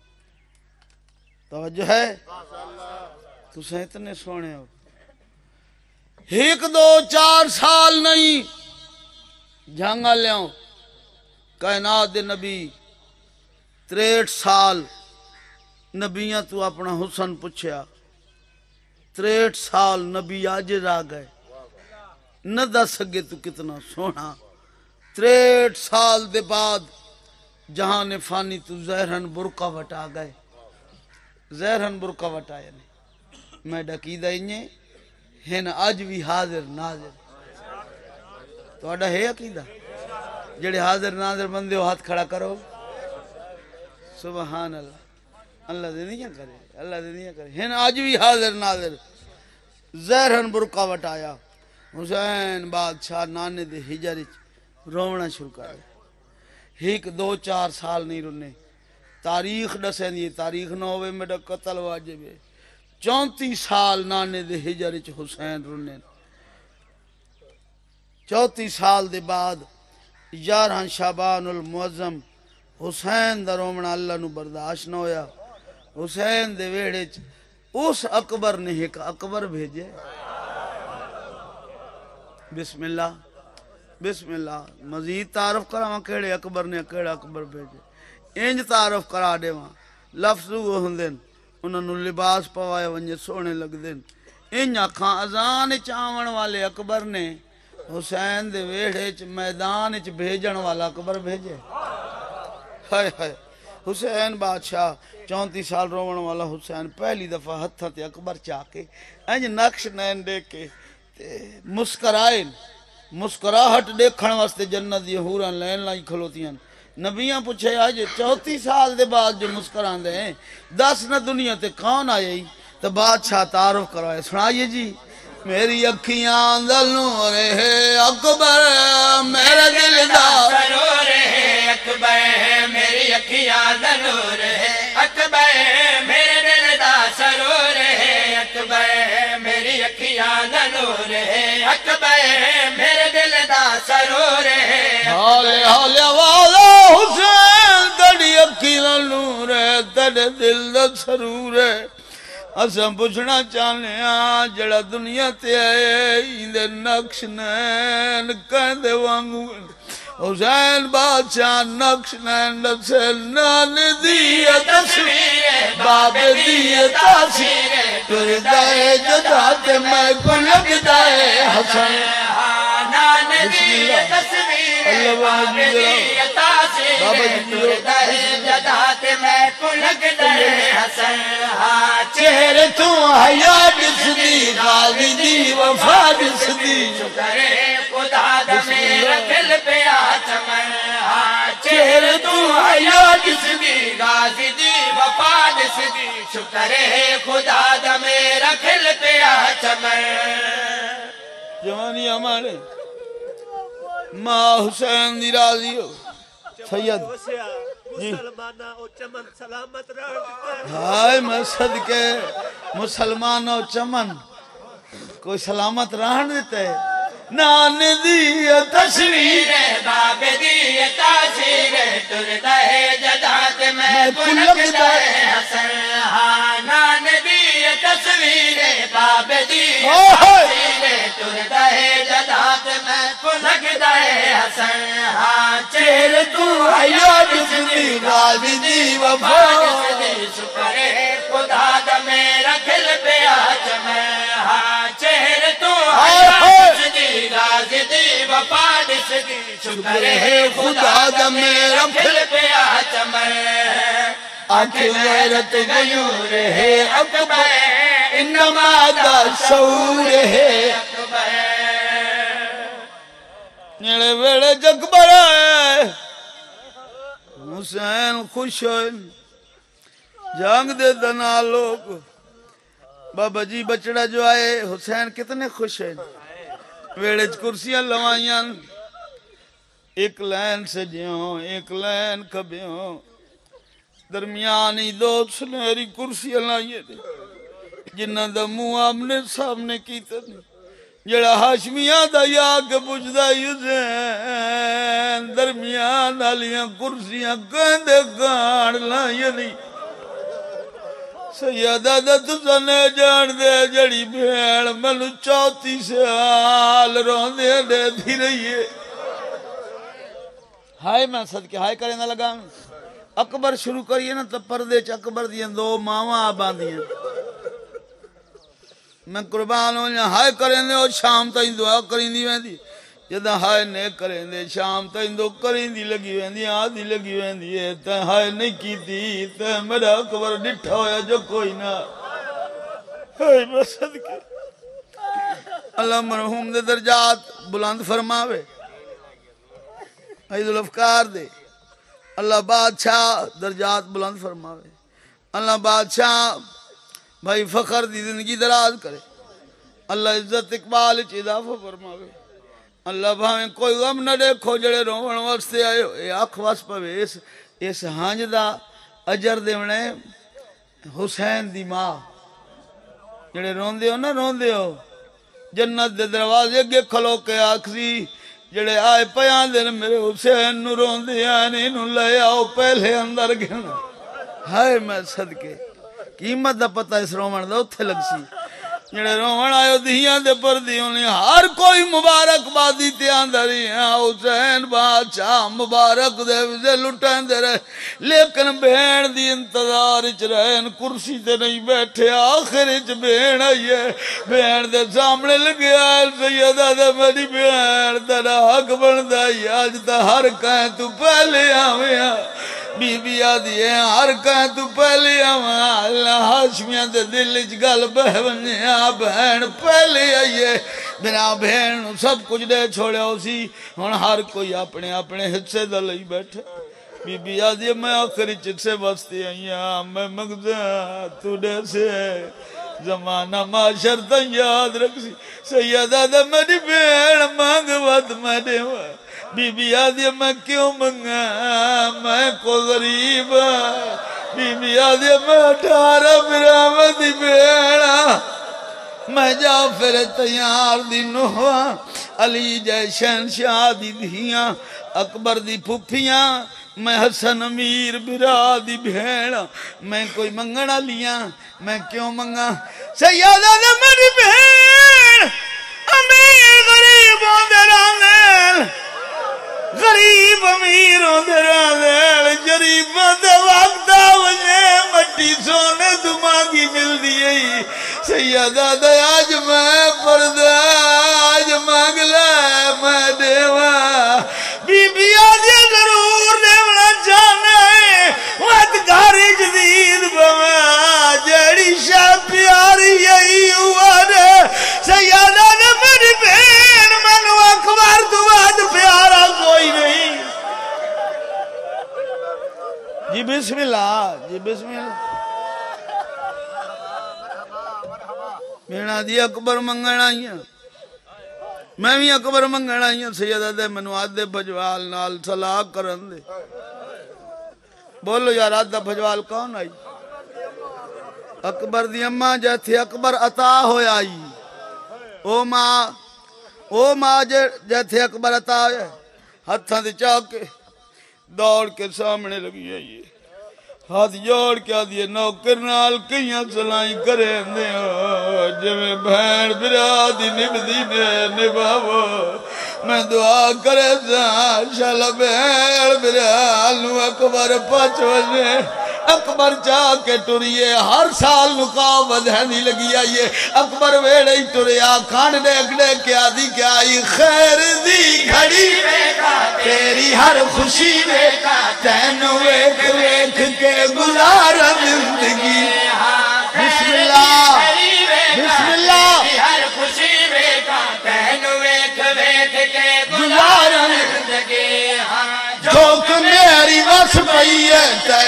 توجہ ہے تسیں اتنے سونے ہو ایک دو چار سال نہیں جھانگا لیاؤں کائنات دے نبی 63 سال نبیاں تو اپنا حسن پوچھیا 63 سال نبی آج را گئے نہ دس سکے تو کتنا سونا 63 سال دے بعد جہاں فانی تو زہرن برقع وٹا گئے زہرن برقع وٹایا نہیں میں ڈکیدہ انہیں ہن آج بھی حاضر ناظر تو اڈا ہے عقیدہ جڑے حاضر ناظر بندے ہو ہاتھ کھڑا کرو سبحان اللہ اللہ دے نہیں کرے اللہ دے نہیں کرے ہن آج بھی حاضر ناظر زہرن برقع وٹایا حسین بادشاہ نانے دے ہجر رونا شروع کر ایک دو چار سال نہیں رنے تاریخ دسیں دی تاریخ نہ ہوئے میرا قتل واجب ہے 34 سال نانے دے ہجر حسین رنے 34 سال دے بعد 11 شعبان المعظم حسین دا رومنا اللہ نو برداشت نہ ہویا حسین دے ویڑے اس اکبر نے ایک اکبر بھیجے بسم اللہ بسم اللہ مزید تعارف کراواں کیڑے اکبر نے کیڑا اکبر بھیجے انج تعارف کرا دے وہاں لفظ وہ ہوندن انہاں نو لباس پوائے ونجے سونے لگ دین انج آکھاں اذان چاون والے اکبر نے حسین دے ویڑے چ میدان چ بھیجن والا اکبر بھیجے ہائے ہائے حسین بادشاہ 34 سال روون والا حسین پہلی دفعہ ہتھاں تے اکبر چا کے انج نقش نین دیکھ کے مسکرائے مسکراہٹ دیکھن واسطے جنت دی حوراں لین لائی کھلوتیاں نبیاں پوچھے آج 34 سال دے بعد جو مسکران دے ہیں 10 نہ دنیا تے کون آئے تو بادشاہ تعارف کروائے سنائیے جی میری اکھیاں دا نور ہے اکبر میرے دل دا سرور ہے اکبر میری اکھیاں دا نور ہے اکبر میرے دل دا سرور ہے اکبر میری اکھیاں دا نور ہے اکبر میرے دل دا سرور ہے حالے حالے والا حسین تیری اکھی دا نور ہے تیرے دل دا سرور ہے اساں پوچھنا چاہنے ہاں جڑا دنیا تے آئے اندے نقش نین کہندے وانگو حسین بادشاہ نقش نین نسے نان دی تصویر باب دی تاثیر ٹردائے جدات میں کو لگدائے حسن نان دی تصویر باب دی تاثیر ٹردائے جدات میں کو لگدائے حسن چہرے تو حیات دی غازی دی وفا دی شکر خدا دا میرا دل پہ آچمن چہرے تو حیات دی غازی دی وفا دی شکر خدا دا میرا دل پہ آچمن جوانی ہمارے ماں حسین دی راضی ہو سید جی ہائے میں صدقے مسلمانوں چمن کوئی سلامت رہن دیتے نان دی تصویر باب دی تاثیر ٹرتا ہے جدات میں پلکتا ہے حسن نان دی تصویر باب دی تاثیر ٹرتا ہے جدات میں پلکتا ہے حسن چہرے تو حیات دی غازی دی وفا شکر خدا دا میرا دل پہ آچمن چہرے تو حیات دی غازی دی وفا دی شکر خدا دا میرا دل پہ آچمن آنکھ غیرت غیور ہے اکبر انما دا شعور ہے نیڑے ویڑے جکبر ہے حسین خوش ہوئے جنگ دے دنا لوگ بابا جی بچڑا جو آئے حسین کتنے خوش ہیں ویڑے کرسیاں لوائیاں ایک لین سے جیوں ایک لین کبھیوں درمیانی دو سنہری کرسیاں لائیے دے جنہ دا منہ آمنے سامنے کیتے دے جڑا ہاشمیاں دا یا کے پوچھدا حسین درمیان والیاں کرسیاں کہندے گان لائیے نہیں سیدہ دا تسنے جان دے جڑی بھیڑ منو 34 سال روندے دے دی رہیے ہائے میں صدقے ہائے کریں نہ لگا اکبر شروع کریے نا تو پردے چ اکبر دیاں دو ماواں باندیاں میں قربان ہو جائیں ہائے کریں دے اور شام تائیں دعا کریں دی ویندی جدہ ہائے نہیں کریں دے شام تائیں دو کریں دی لگی ویندی آدھی لگی ویندی ہے تے ہائے نہیں کی دی تے میرا اکبر ڈٹھا ہویا جو کوئی نہ ہائے میں صدقے اللہ مرحوم دے درجات بلند فرماوے عید الافکار دے اللہ بادشاہ درجات بلند فرماوے اللہ بادشاہ بھائی فخر دی زندگی دراز کرے اللہ عزت اقبال اچ اضافہ فرماوے اللہ بھاویں کوئی غم نہ دیکھو جڑے روون واسطے آئے ہو اے آنکھ واس پوے اس ہانج دا اجر دیونے حسین دی ماں جڑے روندے ہو نا روندے ہو جنت دے دروازے اگے کھلو کے آکھسی جڑے آئے پیان دے میرے حسین نو روندے آنے نو لے آؤ پہلے اندر گھنا ہائے میں صدقے قیمت دا پتہ اس رومن دا اتھے لگ سی جڑے رومن آئے دہیاں دے پر دیوں نے ہر کوئی مبارک بادی تے آندری ہیں حسین بادشاہ مبارک دے وزے لٹین دے رہے لیکن بہن دی انتظار اچ رہن کرسی تے نہیں بیٹھے آخر اچ بہن آئیے بہن دے سامنے لگے آئے سیدہ دے میری بہن تیرا حق بن دائی آج تا ہر کہیں تو پہلے آویں بی بی آدھی ہے ہر کہیں تو پہلے آویں اللہ ہاشمیاں دے دل اچ گل بہ ونجے بہن پہلے آئیے بنا بہن سب کچھ دے چھوڑے ہو سی ہن ہر کوئی اپنے اپنے حصے دا لئی بیٹھے بی بی آدھی میں آخری چکسے بستے آئیاں میں مگدہ تو دے سے زمانہ معاشر تا یاد رکھ سی سیدہ دا میری بین مانگ ود میں دیوا بی بی آدھی میں کیوں منگا میں کو غریب بی بی آدھی میں 18 براہ دی بیڑا میں جعفر تیار دی نوحا علی جے شہنشاہ دی دھیاں اکبر دی پھپھیاں میں حسن امیر برا دی بھیڑا میں کوئی منگنا لیا میں کیوں منگا سیادہ دا میری بھیڑ امیر غریبوں درانے غریب امیروں درانے جریبوں دے وقت آوجے مٹی سونے دماغی مل دیئی سیادہ دا آج میں پردہ آج مانگ لائے میں دیوا بی بی آدھی ضرور دیونا چاہنے وقت گھاری جدید بما جیڑی شاہ پیاری یہی ہوا دے سیادہ نے میری بین منو اکبر دواد پیارا کوئی نہیں جی بسم اللہ جی بسم اللہ مینا دی اکبر منگن آئیاں میں بھی اکبر منگن آئیاں سیدہ دے منواد دے بھجوال نال صلاح کرن دے بولو یار آدھا بھجوال کون آئی اکبر دی اماں جیتھے اکبر عطا ہویا آئی او ماں جیتھے اکبر عطا ہویا ہتھاں دے چاہ کے دوڑ کے سامنے لگی آئیے ہاتھ جوڑ کے آدھیے نوکر نال کئیاں سلائی کرے اندے ہو جویں بھین برا دی نبدی نے نباو میں دعا کرے سا شالا بھین برا نو اکبر پچ وجے اکبر چاہ کے ٹریے ہر سال نکاو بدھنی لگی آئیے اکبر ویڑے ہی ٹریا کھان ڈیک ڈیک کے آدھی کیا آئی خیر دی گھڑی تیری ہر خوشی تینو ایک ایک کے گزار زندگی بسم اللہ بسم اللہ ہر خوشی تینو ایک ایک کے گزار زندگی جھوک میری وس پئی ہے تے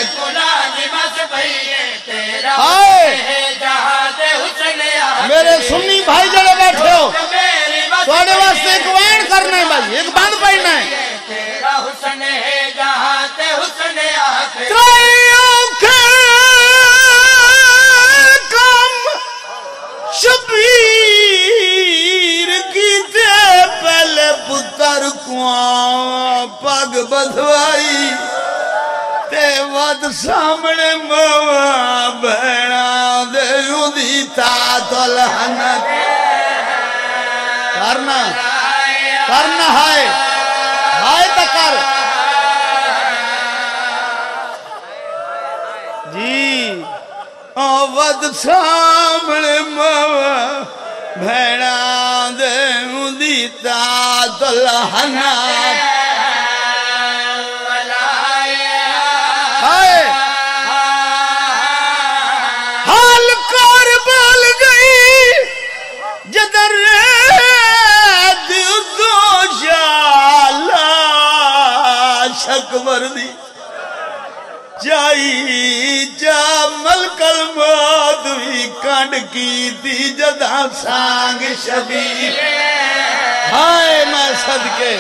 میرے سنی بھائی جڑے بیٹھے ہو توڑے واسطے ایک وین کرنا ہے بھائی ایک بند پڑھنا ہے تیرا حسن ہے جہاں تے حسن آخر ترائیوں کے کم شبیر کی تے پہلے پتر کو پگ بدھوائی تے ود سامنے موا بھیڑا دے یودی تات الحنت کرنا ہائے تکر جی ود سامنے موا بھیڑا دے یودی تات الحنت اکبر دی جائی جا ملک الموت بھی کنڈ کی دی جدہ سانگ شبیر ہائے میں صدقے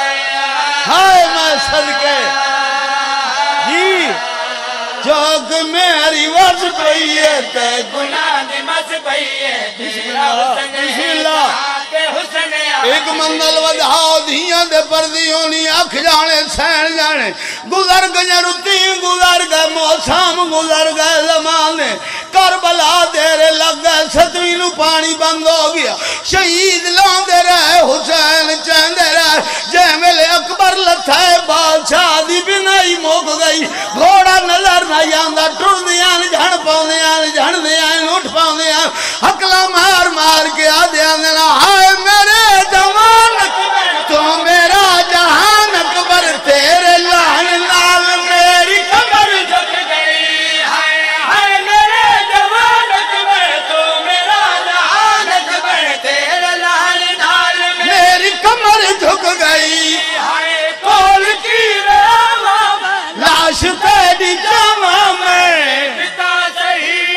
جی جوگ میری وز پئی ہے تے گناہ دی مس پئی ہے بسم اللہ ایک منگل ودھاؤ دھیاں دے پردی ہونی اکھ جانے سین جانے گزر گئے رتیں گزر گئے موسم گزر گئے زمانے کربلا دیرے لگ گئے ستویں نو پانی بند ہو گیا شہید لاندے رہے حسین چہندے رہے جے ملے اکبر لتھائے بادشاہ دی بنائی موک گئی گھوڑا نظر نہ آندا ٹر دیاں جھڑ پاؤں دیاں اٹھ پاؤں دیاں حکلا مار مار کے آدھیاں دینا ہائے میرے جوان تو میرا جہان اکبر تیرے لہن نال میری کمر جھک گئی ہائے میرے جوان اکبر تو میرا جہان اکبر تیرے لہن نال میری کمر جھک گئی کول کی لاش تیری جمع میں پتا صحیح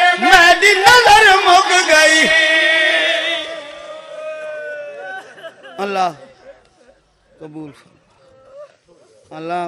اللہ قبول فرما اللہ